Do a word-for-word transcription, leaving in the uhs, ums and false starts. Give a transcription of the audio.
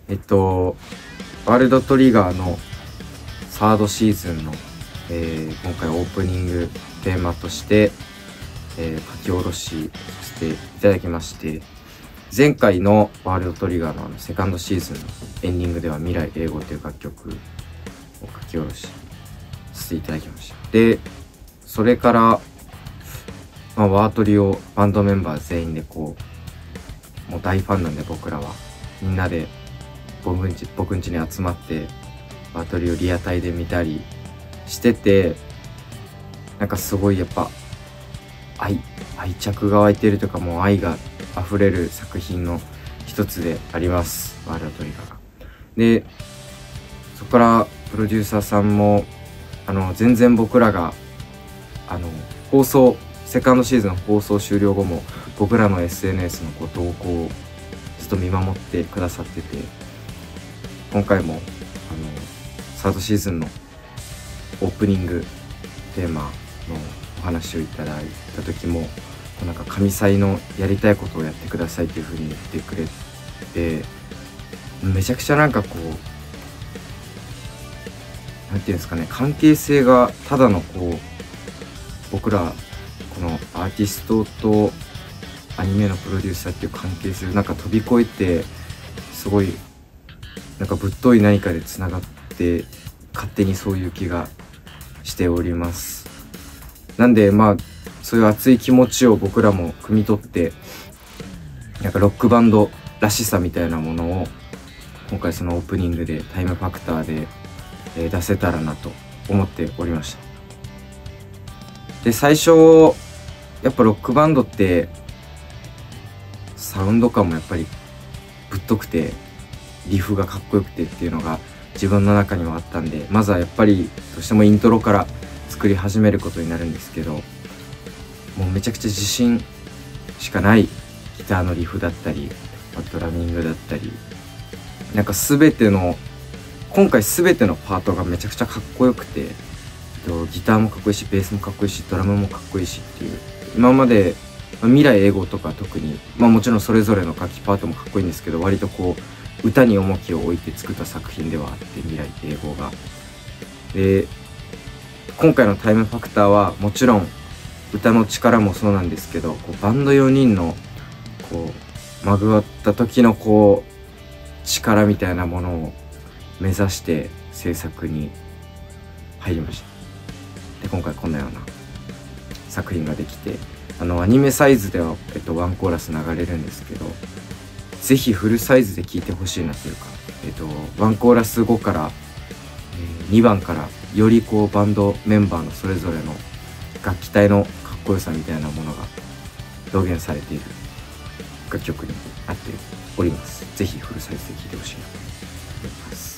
えっとワールドトリガーのサードシーズンの、えー、今回オープニングテーマとして、えー、書き下ろしさせていただきまして、前回のワールドトリガーのあのセカンドシーズンのエンディングでは未来永劫という楽曲を書き下ろしさせていただきました。で、それから、まあ、ワートリをバンドメンバー全員でこう、もう大ファンなんで僕らはみんなで僕んち、僕んちに集まってワートリをリアタイで見たりしてて、なんかすごいやっぱ愛、愛着が湧いてるというか、もう愛が溢れる作品の一つであります、ワールドトリガーが。で、そこからプロデューサーさんもあの全然僕らがあの放送セカンドシーズン放送終了後も僕らの エスエヌエス のこう投稿をずっと見守ってくださってて、今回もあのサードシーズンのオープニングテーマのお話をいただいた時も、なんか神祭のやりたいことをやってくださいっていう風に言ってくれて、めちゃくちゃなんかこうなんていうんですかね、関係性がただのこう僕らこのアーティストとアニメのプロデューサーっていう関係性をなんか飛び越えて、すごいなんかぶっとい何かでつながって、勝手にそういう気がしております。なんでまあそういう熱い気持ちを僕らも汲み取って、なんかロックバンドらしさみたいなものを今回そのオープニングでタイムファクターで、えー、出せたらなと思っておりました。で、最初やっぱロックバンドってサウンド感もやっぱりぶっとくてリフがかっこよくてっていうのが自分の中にはあったんで、まずはやっぱりどうしてもイントロから作り始めることになるんですけど、もうめちゃくちゃ自信しかないギターのリフだったりドラミングだったり、なんか全ての今回全てのパートがめちゃくちゃかっこよくて、ギターもかっこいいしベースもかっこいいしドラムもかっこいいしっていう、今まで未来永劫とか特に、まあもちろんそれぞれの楽器パートもかっこいいんですけど、割とこう歌に重きを置いて作った作品ではあって、未来永劫が。で、今回のタイムファクターはもちろん歌の力もそうなんですけど、こうバンドよにんのこうまぐわった時のこう力みたいなものを目指して制作に入りました。で、今回こんなような作品ができて、あのアニメサイズでは、えっと、ワンコーラス流れるんですけど、ぜひフルサイズで聴いてほしいなというか、えっと、ワンコーラス後から、えー、にばんからよりこうバンドメンバーのそれぞれの楽器体のかっこよさみたいなものが表現されている楽曲になっております。ぜひフルサイズで聴いてほしいなと思います。